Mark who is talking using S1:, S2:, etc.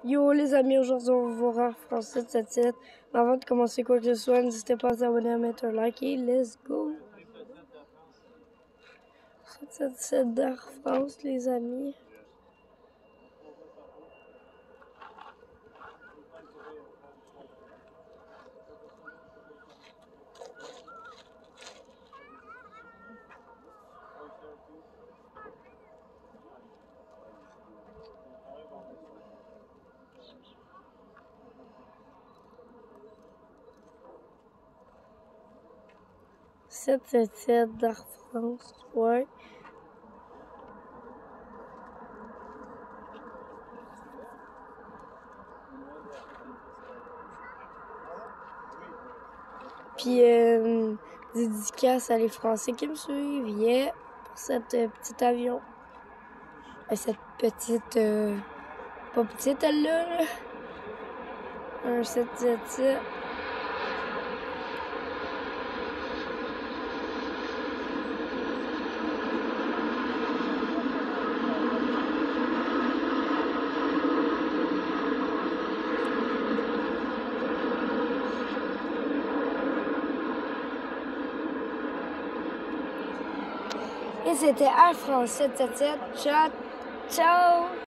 S1: Yo les amis, aujourd'hui on va voir Air France 777. Mais avant de commencer quoi que ce soit, n'hésitez pas à vous abonner, à mettre un like et let's go! 777 d'Air France les amis. Sept sept sept d'Air France, ouais. Puis dédicace à les Français qui me suivent, yeah, pour cette petit avion. Cette petite, pas petite elle là, un 777. Et c'était Air France 777. Ciao! Ciao!